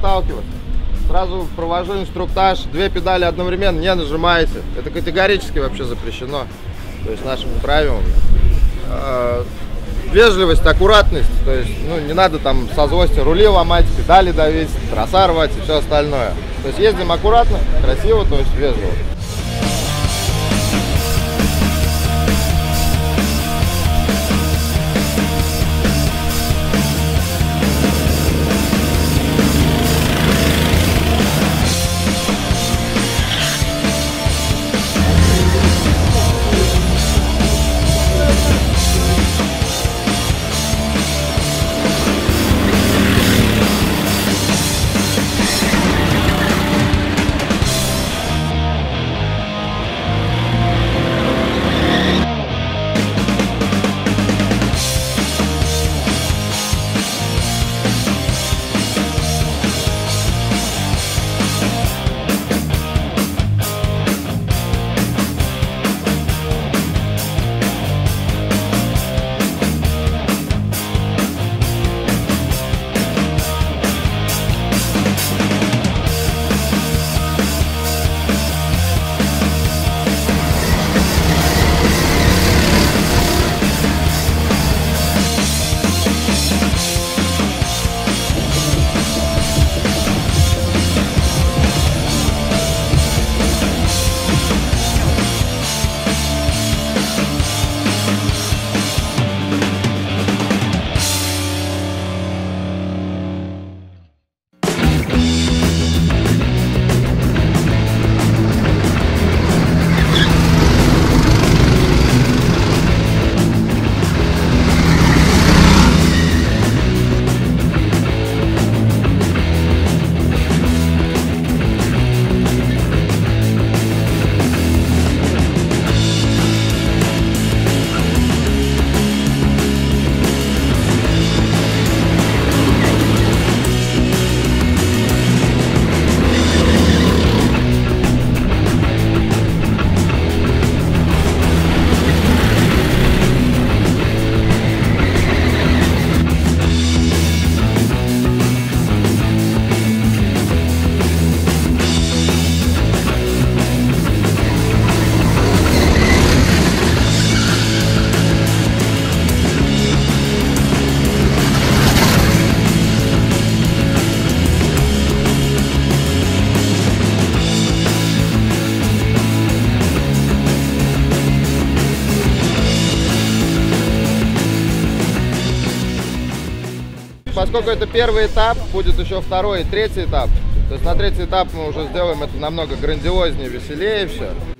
сталкиваться. Сразу провожу инструктаж, 2 педали одновременно не нажимайте. Это категорически вообще запрещено, то есть нашими правилами. Вежливость, аккуратность, то есть не надо там со злости рули ломать, педали давить, троса рвать и все остальное. То есть ездим аккуратно, красиво, то есть вежливо. Поскольку это первый этап, будет еще второй и третий этап. То есть на третий этап мы уже сделаем это намного грандиознее, веселее все.